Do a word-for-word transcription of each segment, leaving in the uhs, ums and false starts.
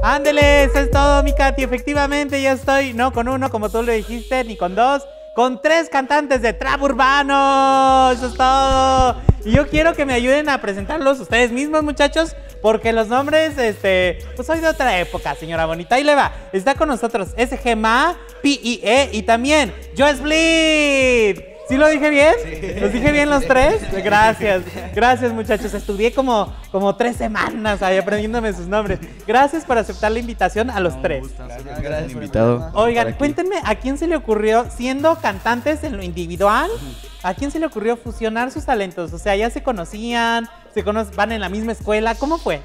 Ándele, eso es todo, mi Katy. Efectivamente, ya estoy, no con uno, como tú lo dijiste, ni con dos, con tres cantantes de trap urbano. Eso es todo. Y yo quiero que me ayuden a presentarlos ustedes mismos, muchachos, porque los nombres, este, pues soy de otra época, señora bonita. Ahí le va. Está con nosotros S G M A, P I E y también Joes Bleed. ¿Sí lo dije bien? Sí. ¿Los dije bien los tres? Gracias, gracias muchachos. Estudié como, como tres semanas ahí aprendiéndome sus nombres. Gracias por aceptar la invitación a los no, tres. Gracias, gracias invitado. Oigan, cuéntenme, ¿a quién se le ocurrió, siendo cantantes en lo individual, a quién se le ocurrió fusionar sus talentos? O sea, ya se conocían, se cono van en la misma escuela, ¿cómo fue?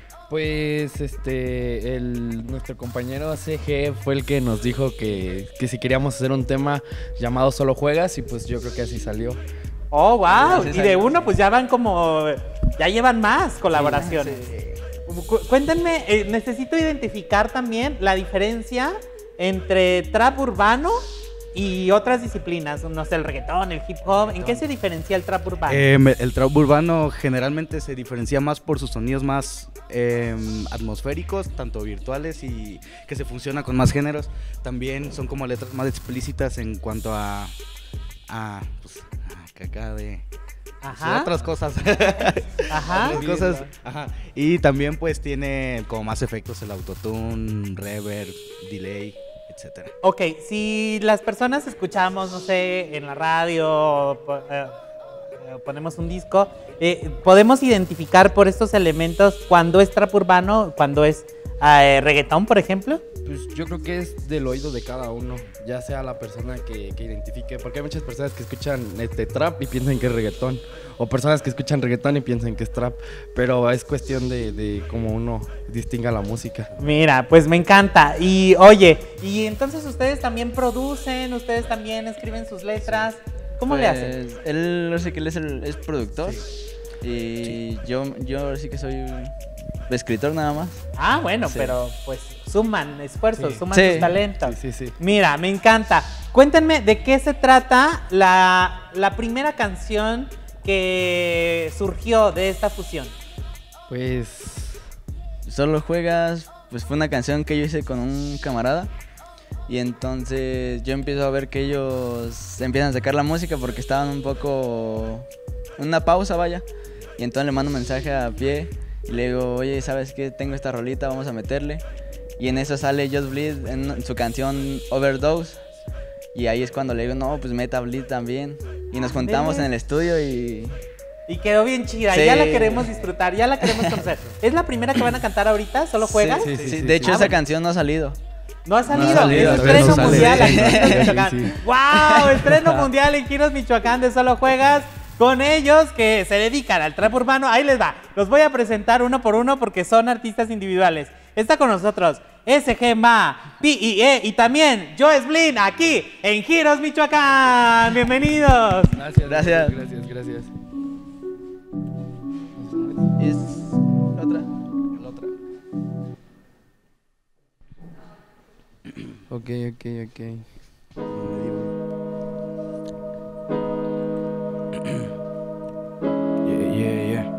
Pues este, el, nuestro compañero C G fue el que nos dijo que, que si queríamos hacer un tema llamado Solo Juegas y pues yo creo que así salió. Oh, wow, y de uno pues ya van como, ya llevan más colaboraciones. Sí. Cu cuéntenme, eh, necesito identificar también la diferencia entre trap urbano y otras disciplinas, no sé, el reggaetón, el hip hop. ¿En qué se diferencia el trap urbano? Eh, el trap urbano generalmente se diferencia más por sus sonidos más eh, atmosféricos, tanto virtuales y que se funciona con más géneros. También son como letras más explícitas en cuanto a, a pues, a caca de... Ajá. Otras cosas. Ajá. Otras cosas. Ajá. Y también pues tiene como más efectos el autotune, reverb, delay, etcétera. Ok, si las personas escuchamos, no sé, en la radio, eh, ponemos un disco, eh, podemos identificar por estos elementos cuando es trap urbano, cuando es eh, reggaetón, por ejemplo. Pues yo creo que es del oído de cada uno, ya sea la persona que, que identifique, porque hay muchas personas que escuchan este trap y piensan que es reggaetón, o personas que escuchan reggaetón y piensan que es trap, pero es cuestión de, de cómo uno distinga la música. Mira, pues me encanta. Y oye, y entonces ustedes también producen, ustedes también escriben sus letras, ¿cómo pues, le hacen? Él, no sé que él es, el, es productor, sí. y sí. yo, yo sí que soy escritor nada más. Ah, bueno, sí. pero pues suman esfuerzos, sí. suman sí. sus talentos. Sí, sí, sí. Mira, me encanta. Cuéntenme de qué se trata la, la primera canción que surgió de esta fusión. Pues... Solo Juegas, pues fue una canción que yo hice con un camarada. Y entonces yo empiezo a ver que ellos empiezan a sacar la música porque estaban un poco... una pausa, vaya. Y entonces le mando un mensaje a Pie y le digo, oye, ¿sabes qué? Tengo esta rolita, vamos a meterle. Y en eso sale Joes Bleed en su canción Overdose. Y ahí es cuando le digo, no, pues meta Bleed también. Y nos juntamos en el estudio y... Y quedó bien chida, sí. ya la queremos disfrutar, ya la queremos conocer. ¿Es la primera que van a cantar ahorita? ¿Solo Juegas? Sí, sí, sí, sí, sí. De hecho, ah, esa bueno. canción no ha salido. No ha salido, no ha salido. es estreno no mundial sale. aquí en Michoacán. Sí, sí. ¡Wow! Estreno mundial en Giros, Michoacán de Solo Juegas. Con ellos que se dedican al trap urbano. Ahí les va. Los voy a presentar uno por uno porque son artistas individuales. Está con nosotros S G M A, P I E y también Joes Bleed aquí en Giros, Michoacán. Bienvenidos. Gracias, gracias, gracias, gracias. Es la otra. La otra. Ok, ok, ok. Yeah, yeah, yeah.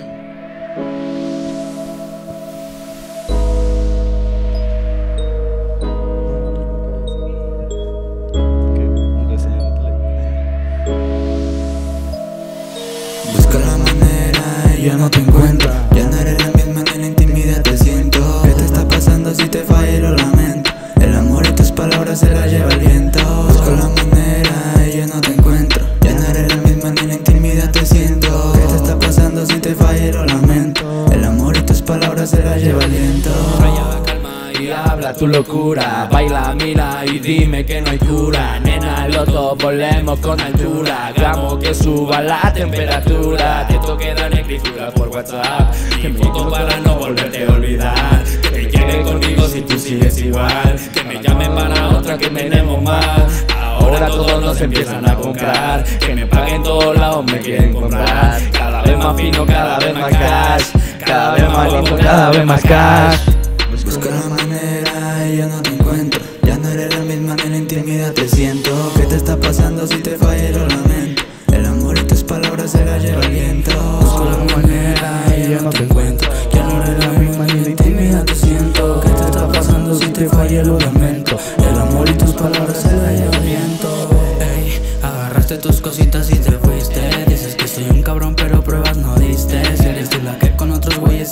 Busco la manera y ya no te encuentro. Ya no eres la misma ni en la intimidad te siento. ¿Qué te está pasando si te falla y lo lamento? El amor y tus palabras se las lleva el viento. Busco la manera y ya no te encuentro. Ya no eres la misma ni en la intimidad te siento. ¿Qué te está pasando si te falla y lo lamento? El amor y tus palabras se las lleva el viento. Y habla tu locura, baila, mira y dime que no hay cura. Nena, loto, volvemos con altura. Hagamos que suba la temperatura. Te toque dar escritura por WhatsApp. Que me foto para no volverte a olvidar. Que te quede conmigo si tú sigues igual. Que me llamen para otra que tenemos más. Ahora todos nos empiezan a comprar. Que me paguen todos lados, me quieren comprar. Cada vez más fino, cada vez más cash. Cada vez más lindo, cada vez más cash. Busco la manera y yo no te encuentro. Ya no eres la misma ni en la intimidad te siento. ¿Qué te está pasando si te falla lo lamento? El amor y tus palabras se las lleva el viento. Busco la manera y yo no te encuentro. Ya no eres la misma ni en la intimidad te siento. ¿Qué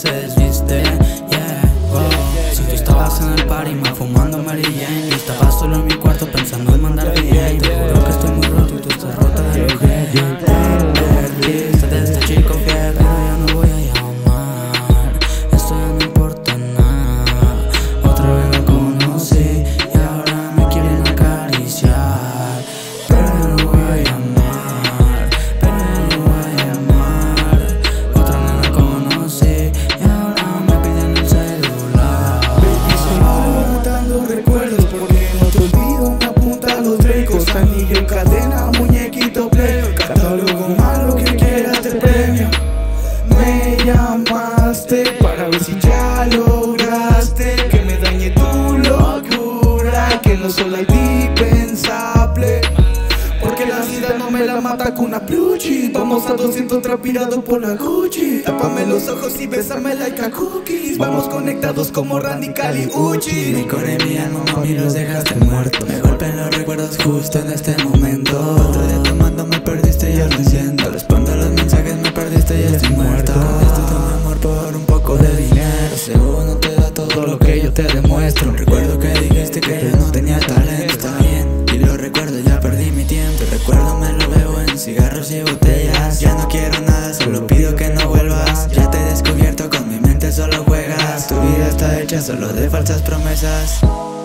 se desviste, yeah, wow. Si tú estabas en el party, me fumando Mary Jane, yo estaba solo en mi cuarto pensando en mandar D J. Te juro que estoy muy roto y tú estás rota de lo que yo perdiste de este chico fiel, pero ya no voy a llamar, esto ya no importa nada. Otra vez la conocí y ahora me quieren acariciar, pero ya no voy a llamar, pero ya no voy a llamar. Otra vez la conocí y ahora me piden el celular. Baby, solo matando recuerdos porque no te olvido, me apunta a los Dracos, anillo, cadena, muñequito, play, catálogo malo que quieras te premio. Me llamaste para ver si ya lograste que me dañe tu locura, que no solo hay dispensable, porque la vida no me la mata con una pluchi. Vamos a doscientos transpirados por la Gucci. Tápame los ojos y bésame like a cookies. Vamos conectados como Randy, Cali, Uchi. Mi core y mi alma, mami, los dejaste muertos. Me golpean los recuerdos justo en este momento. Otro día tomando me perdiste, ya lo siento. Respondo a los mensajes, me perdiste, ya estoy muerto. Esto es mi amor por un poco de dinero. Seguro no te da todo lo que yo te demuestro. Recuerdo que dijiste que yo no tenía talento. Está bien, y lo recuerdo, ya perdí mi tiempo. Recuerdo me lo veo en cigarros y botellas. Ya no quiero nada, solo pido que no vuelvas. Ya te he descubierto, con mi mente solo juegas. Tu vida está hecha solo de falsas promesas.